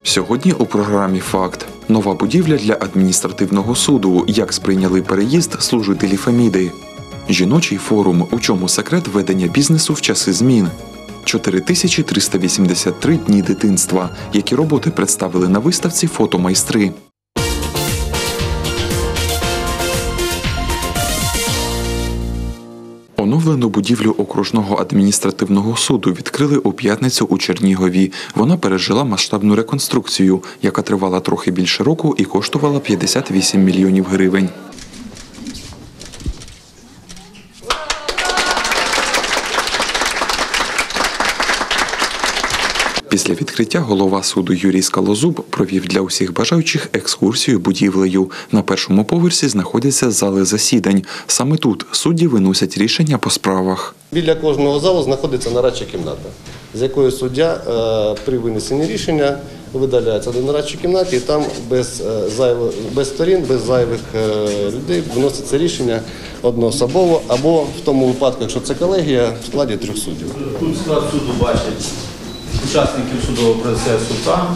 Сьогодні у програмі «Факт». Нова будівля для адміністративного суду. Як сприйняли переїзд служителі Феміди. Жіночий форум. У чому секрет ведення бізнесу в часи змін. 4383 дні дитинства. Які роботи представили на виставці фотомайстри. Оновлену будівлю окружного адміністративного суду відкрили у п'ятницю у Чернігові. Вона пережила масштабну реконструкцію, яка тривала трохи більше року і коштувала 58 мільйонів гривень. Після відкриття голова суду Юрій Скалозуб провів для усіх бажаючих екскурсію будівлею. На першому поверсі знаходяться зали засідань. Саме тут судді виносять рішення по справах. Біля кожного залу знаходиться нарадча кімната, з якої суддя при винесенні рішення видаляється до нарадчої кімнати і там без сторін, без зайвих людей виноситься рішення одноособово або в тому випадку, якщо це колегія, в складі 3 суддів. Тут склад суду бачить учасників судового процесу там,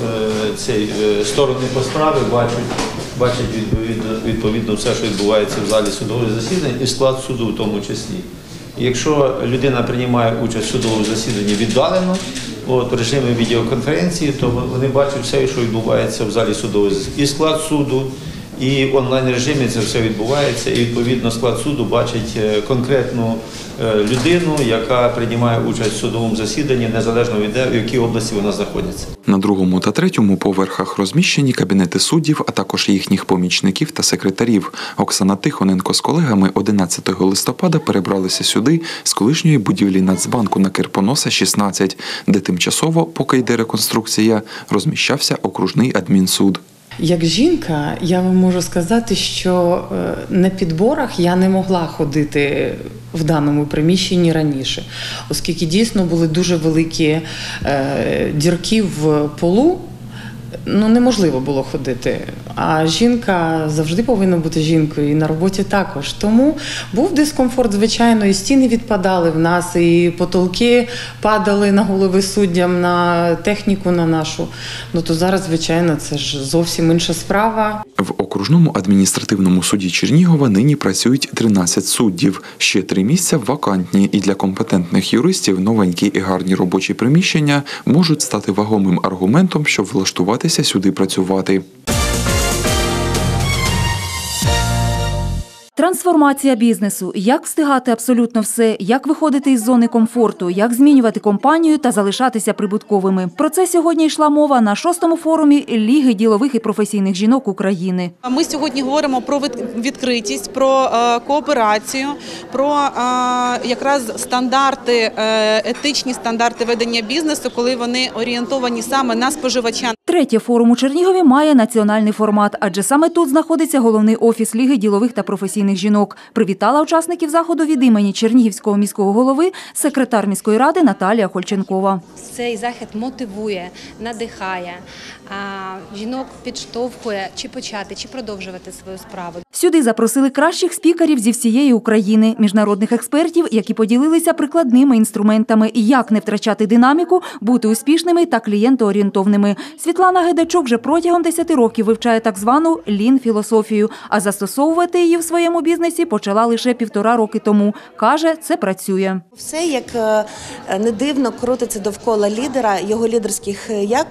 сторони по справі бачать відповідно все, що відбувається в залі судових засідань і склад суду в тому числі. І якщо людина приймає участь в судовому засіданні віддалено, в режимі відеоконференції, то вони бачать все, що відбувається в залі судового засідання. І склад суду, і в онлайн-режимі це все відбувається, і відповідно склад суду бачить конкретну людину, яка приймає участь в судовому засіданні, незалежно від в якій області вона знаходиться. На 2-му та 3-му поверхах розміщені кабінети суддів, а також їхніх помічників та секретарів. Оксана Тихоненко з колегами 11 листопада перебралися сюди з колишньої будівлі Нацбанку на Кирпоноса, 16, де тимчасово, поки йде реконструкція, розміщався окружний адмінсуд. Як жінка, я вам можу сказати, що на підборах я не могла ходити в даному приміщенні раніше, оскільки дійсно були дуже великі дірки в полу, неможливо було ходити. А жінка завжди повинна бути жінкою, і на роботі також. Тому був дискомфорт, звичайно, і стіни відпадали в нас, і потолки падали на голови суддям, на техніку на нашу. То зараз, звичайно, це ж зовсім інша справа. В окружному адміністративному суді Чернігова нині працюють 13 суддів. Ще 3 місця вакантні, і для компетентних юристів новенькі і гарні робочі приміщення можуть стати вагомим аргументом, щоб влаштуватися сюди працювати. Трансформація бізнесу. Як встигати абсолютно все, як виходити із зони комфорту, як змінювати компанію та залишатися прибутковими. Про це сьогодні йшла мова на 6-му форумі Ліги ділових і професійних жінок України. Ми сьогодні говоримо про відкритість, про кооперацію, про якраз стандарти, етичні стандарти ведення бізнесу, коли вони орієнтовані саме на споживача. 3-й форум у Чернігові має національний формат, адже саме тут знаходиться головний офіс Ліги ділових та професійних жінок. Привітала учасників заходу від імені Чернігівського міського голови секретар міської ради Наталія Хольченкова. Цей захід мотивує, надихає, жінок підштовхує чи почати, чи продовжувати свою справу. Сюди запросили кращих спікерів зі всієї України, міжнародних експертів, які поділилися прикладними інструментами, як не втрачати динаміку, бути успішними та клієнтоорієнтовними. Світлана Гедачук вже протягом 10 років вивчає так звану лін-філософію, а застосовувати її в своєму бізнесі почала лише 1,5 роки тому. Каже, це працює. Все, як не дивно, крутиться довкола лідера, його лідерських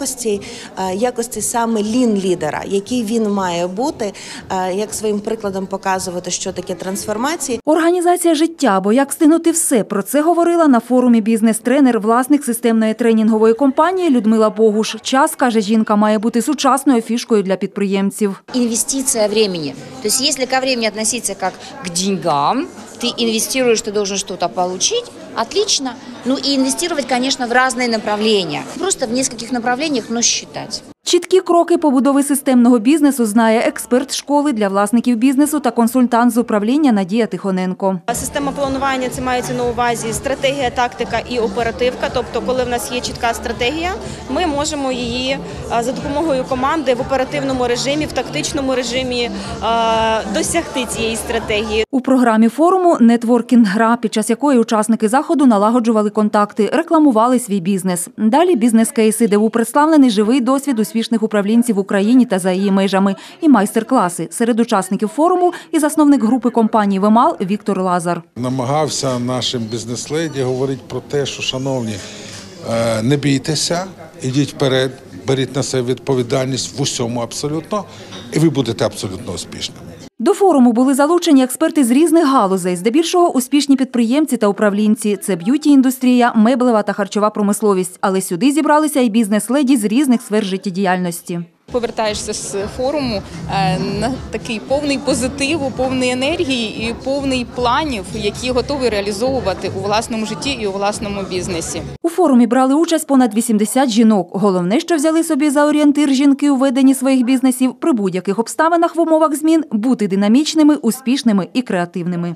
якостей саме лін-лідера, який він має бути, як своїм прикладом показувати, що таке трансформація. Організація життя, або як встигнути все. Про це говорила на форумі бізнес-тренер, власник системної тренінгової компанії Людмила Богуш. Час, каже жінка, має бути сучасною фішкою для підприємців. Інвестиція часу. Тобто, якщо до часу відноситися як к деньгам, ты инвестируешь, ты должен что-то получить, отлично. И инвестировать, конечно, в разные направления. Просто в нескольких направлениях, но считать. Чіткі кроки побудови системного бізнесу знає експерт школи для власників бізнесу та консультант з управління Надія Тихоненко. Система планування – це мається на увазі стратегія, тактика і оперативка. Тобто, коли в нас є чітка стратегія, ми можемо її за допомогою команди в оперативному режимі, в тактичному режимі досягти цієї стратегії. У програмі форуму «Нетворкінг-гра», під час якої учасники заходу налагоджували контакти, рекламували свій бізнес. Далі бізнес-кейси, де був представлений живий досвід успішних управлінців в Україні та за її межами, і майстер-класи. Серед учасників форуму і засновник групи компанії «Вемал» Віктор Лазар. Намагався нашим бізнес-леді говорити про те, що, шановні, не бійтеся, ідіть вперед, беріть на себе відповідальність в усьому абсолютно, і ви будете абсолютно успішними. До форуму були залучені експерти з різних галузей, здебільшого успішні підприємці та управлінці. Це б'юті-індустрія, меблева та харчова промисловість. Але сюди зібралися і бізнес-леді з різних сфер життєдіяльності. Повертаєшся з форуму на такий повний позитиву, повний енергії і повний планів, які готові реалізовувати у власному житті і у власному бізнесі. У форумі брали участь понад 80 жінок. Головне, що взяли собі за орієнтир жінки у веденні своїх бізнесів, при будь-яких обставинах в умовах змін бути динамічними, успішними і креативними.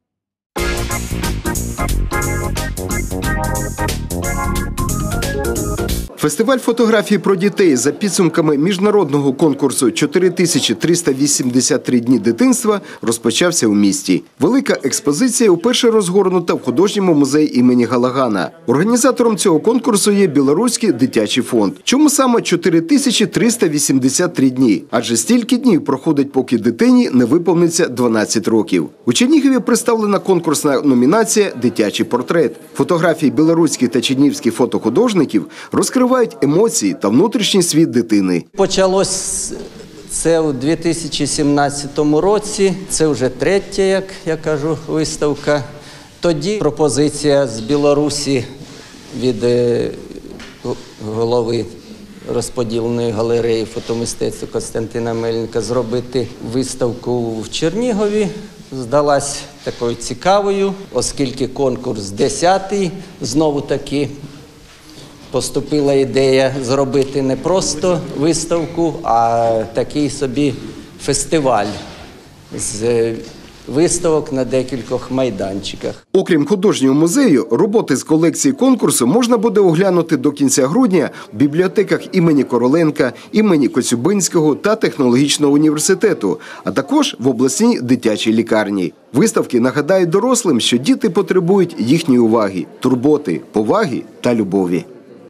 Фестиваль фотографій про дітей за підсумками міжнародного конкурсу «4383 дні дитинства» розпочався у місті. Велика експозиція уперше розгорнута в художньому музеї імені Галагана. Організатором цього конкурсу є Білоруський дитячий фонд. Чому саме 4383 дні? Адже стільки днів проходить, поки дитині не виповниться 12 років. У Чернігові представлена конкурсна номінація «Дитячий портрет». Фотографії білоруських та чернігівських фотохудожників розкривають емоції та внутрішній світ дитини. Почалось це у 2017 році, це вже третя, як я кажу, виставка. Тоді пропозиція з Білорусі від голови розподіленої галереї фотомистецтва Костянтина Мельника зробити виставку в Чернігові здалась такою цікавою, оскільки конкурс 10-й, знову-таки поступила ідея зробити не просто виставку, а такий собі фестиваль з виставок на декількох майданчиках. Окрім художнього музею, роботи з колекції конкурсу можна буде оглянути до кінця грудня в бібліотеках імені Короленка, імені Коцюбинського та Технологічного університету, а також в обласній дитячій лікарні. Виставки нагадають дорослим, що діти потребують їхньої уваги, турботи, поваги та любові.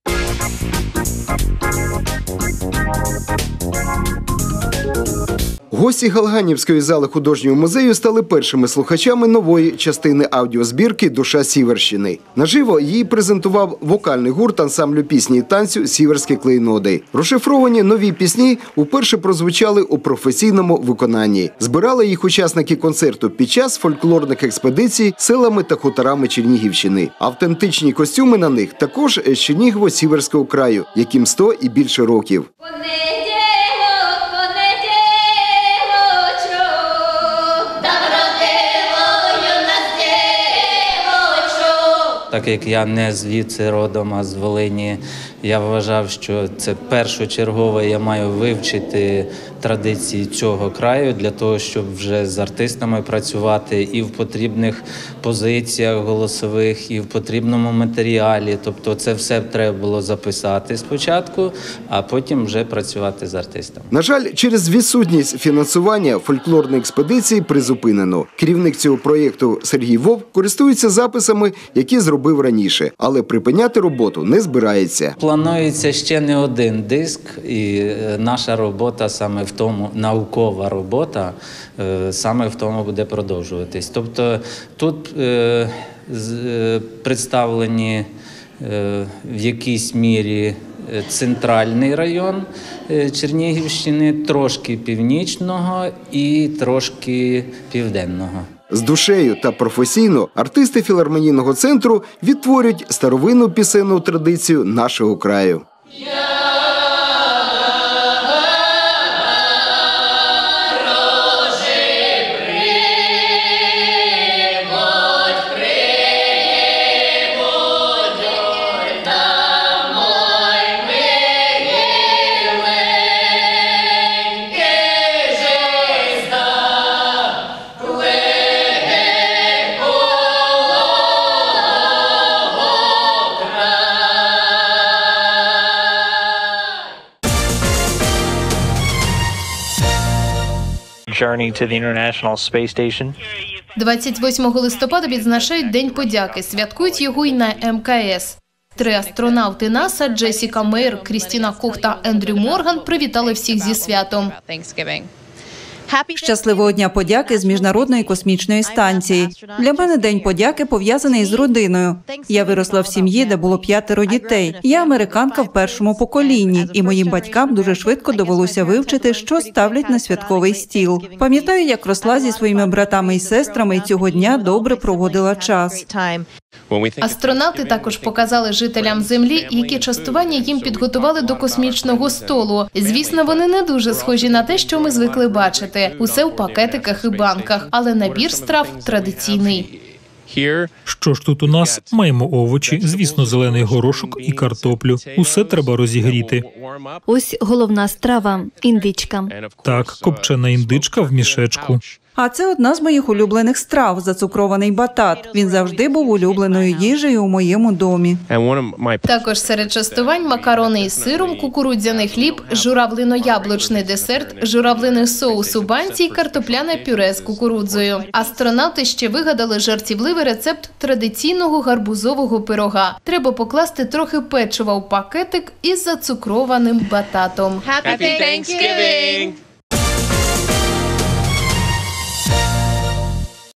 Гості Галганівської зали художнього музею стали першими слухачами нової частини аудіозбірки «Душа Сіверщини». Наживо її презентував вокальний гурт ансамблю пісні і танцю «Сіверські клейноди». Розшифровані нові пісні уперше прозвучали у професійному виконанні. Збирали їх учасники концерту під час фольклорних експедицій селами та хуторами Чернігівщини. Автентичні костюми на них також з Чернігово-Сіверського краю, яким 100 і більше років. Так як я не звідси родом, а з Волині, я вважав, що це першочергово я маю вивчити традиції цього краю для того, щоб вже з артистами працювати і в потрібних позиціях голосових, і в потрібному матеріалі. Тобто це все треба було записати спочатку, а потім вже працювати з артистами. На жаль, через відсутність фінансування фольклорної експедиції призупинено. Керівник цього проєкту Сергій Вовк користується записами, які зробив раніше, але припиняти роботу не збирається. Планується ще не один диск, і наша робота саме в тому, наукова робота, саме в тому буде продовжуватись. Тобто тут представлені в якійсь мірі центральний район Чернігівщини, трошки північного і трошки південного. З душею та професійно артисти філармонійного центру відтворюють старовинну пісенну традицію нашого краю. Journey to the International Space Station. 28 листопада відзначають День подяки, святкують його й на МКС. 3 астронавти НАСА – Джесіка Мейер, Крістіна Кох та Ендрю Морган – привітали всіх зі святом. Щасливого Дня подяки з Міжнародної космічної станції. Для мене День подяки пов'язаний з родиною. Я виросла в сім'ї, де було 5 дітей. Я американка в першому поколінні, і моїм батькам дуже швидко довелося вивчити, що ставлять на святковий стіл. Пам'ятаю, як росла зі своїми братами і сестрами, і цього дня добре проводила час. Астронавти також показали жителям Землі, які частування їм підготували до космічного столу. Звісно, вони не дуже схожі на те, що ми звикли бачити. Усе в пакетиках і банках, але набір страв традиційний. Що ж тут у нас? Маємо овочі, звісно, зелений горошок і картоплю. Усе треба розігріти. Ось головна страва – індичка. Так, копчена індичка в мішечку. А це одна з моїх улюблених страв – зацукрований батат. Він завжди був улюбленою їжею у моєму домі. Також серед частувань – макарони із сиром, кукурудзяний хліб, журавлино-яблучний десерт, журавлиний соус у банці і картопляне пюре з кукурудзою. Астронавти ще вигадали жартівливий рецепт традиційного гарбузового пирога. Треба покласти трохи печива у пакетик із зацукрованим бататом. Happy Thanksgiving!